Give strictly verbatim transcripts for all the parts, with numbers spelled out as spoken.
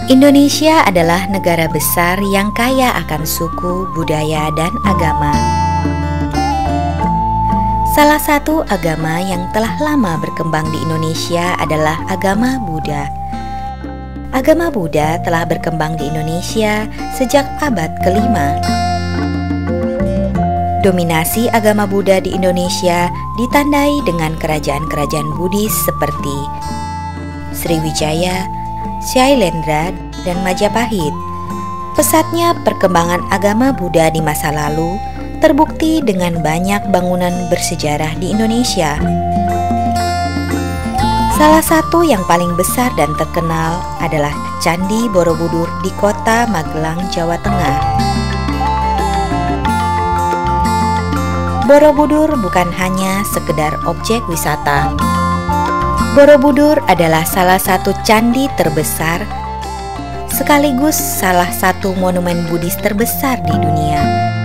Indonesia adalah negara besar yang kaya akan suku, budaya, dan agama. Salah satu agama yang telah lama berkembang di Indonesia adalah agama Buddha. Agama Buddha telah berkembang di Indonesia sejak abad kelima. Dominasi agama Buddha di Indonesia ditandai dengan kerajaan-kerajaan Buddhis seperti Sriwijaya, Syailendra, dan Majapahit. Pesatnya perkembangan agama Buddha di masa lalu terbukti dengan banyak bangunan bersejarah di Indonesia. Salah satu yang paling besar dan terkenal adalah Candi Borobudur di kota Magelang, Jawa Tengah. Borobudur bukan hanya sekedar objek wisata. Borobudur adalah salah satu candi terbesar sekaligus salah satu monumen Buddhis terbesar di dunia.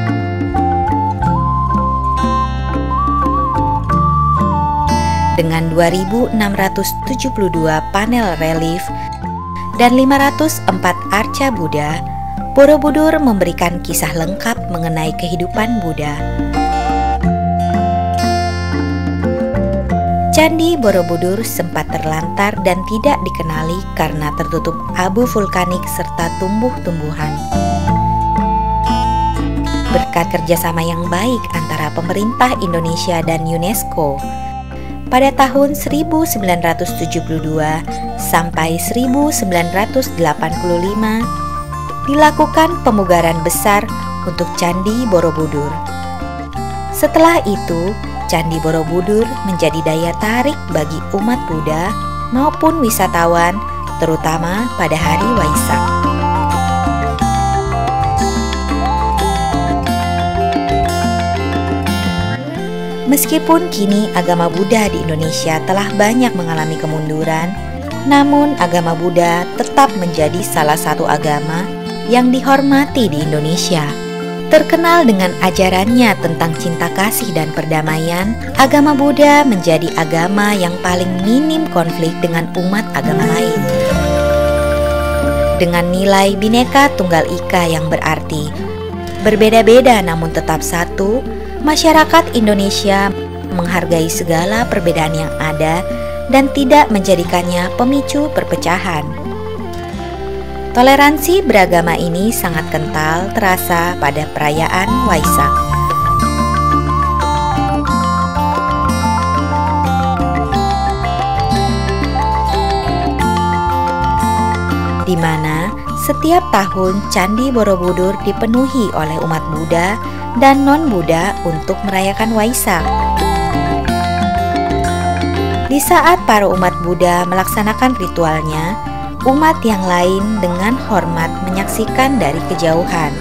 Dengan dua ribu enam ratus tujuh puluh dua panel relief dan lima ratus empat arca Buddha, Borobudur memberikan kisah lengkap mengenai kehidupan Buddha. Candi Borobudur sempat terlantar dan tidak dikenali karena tertutup abu vulkanik serta tumbuh-tumbuhan. Berkat kerjasama yang baik antara pemerintah Indonesia dan UNESCO, pada tahun seribu sembilan ratus tujuh puluh dua sampai seribu sembilan ratus delapan puluh lima dilakukan pemugaran besar untuk Candi Borobudur. Setelah itu, Candi Borobudur menjadi daya tarik bagi umat Buddha maupun wisatawan, terutama pada hari Waisak. Meskipun kini agama Buddha di Indonesia telah banyak mengalami kemunduran, namun agama Buddha tetap menjadi salah satu agama yang dihormati di Indonesia. Terkenal dengan ajarannya tentang cinta kasih dan perdamaian, agama Buddha menjadi agama yang paling minim konflik dengan umat agama lain. Dengan nilai Bhinneka Tunggal Ika yang berarti berbeda-beda namun tetap satu, masyarakat Indonesia menghargai segala perbedaan yang ada dan tidak menjadikannya pemicu perpecahan. Toleransi beragama ini sangat kental terasa pada perayaan Waisak. Di mana setiap tahun Candi Borobudur dipenuhi oleh umat Buddha dan non-Buddha untuk merayakan Waisak. Di saat para umat Buddha melaksanakan ritualnya, umat yang lain dengan hormat menyaksikan dari kejauhan.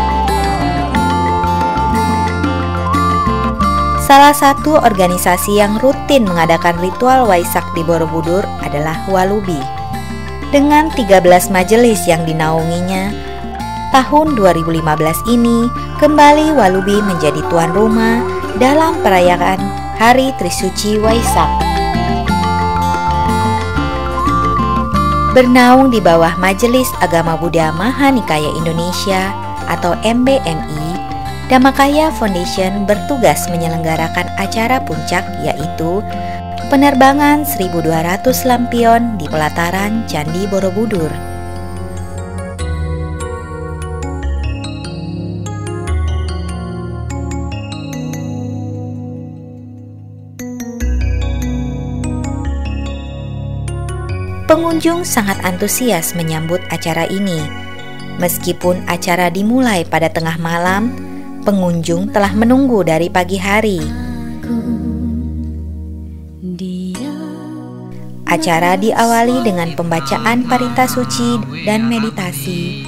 Salah satu organisasi yang rutin mengadakan ritual Waisak di Borobudur adalah Walubi. Dengan tiga belas majelis yang dinaunginya, tahun dua ribu lima belas ini kembali Walubi menjadi tuan rumah dalam perayaan Hari Trisuci Waisak. Bernaung di bawah Majelis Agama Buddha Mahanikaya Indonesia atau M B M I, Dhammakaya Foundation bertugas menyelenggarakan acara puncak yaitu penerbangan seribu dua ratus lampion di pelataran Candi Borobudur. Pengunjung sangat antusias menyambut acara ini. Meskipun acara dimulai pada tengah malam, pengunjung telah menunggu dari pagi hari. Acara diawali dengan pembacaan parita suci dan meditasi.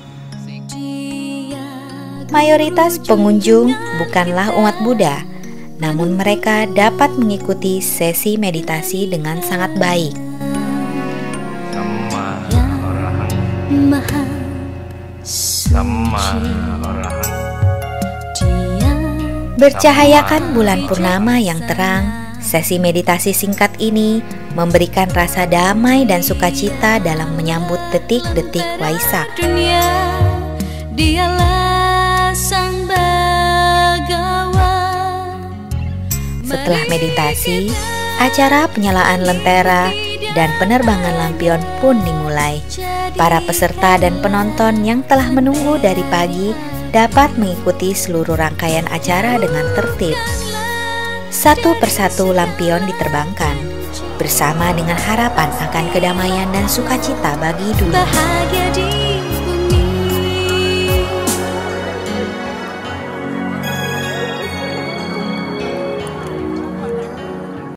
Mayoritas pengunjung bukanlah umat Buddha, namun mereka dapat mengikuti sesi meditasi dengan sangat baik. Bercahayakan bulan purnama yang terang, Sesi meditasi singkat ini memberikan rasa damai dan sukacita dalam menyambut detik-detik Waisak. Dunia, dialah sang bagawan. Setelah meditasi, acara penyalaan lentera dan penerbangan lampion pun dimulai. Para peserta dan penonton yang telah menunggu dari pagi dapat mengikuti seluruh rangkaian acara dengan tertib. Satu persatu lampion diterbangkan, bersama dengan harapan akan kedamaian dan sukacita bagi dunia. Bahagia di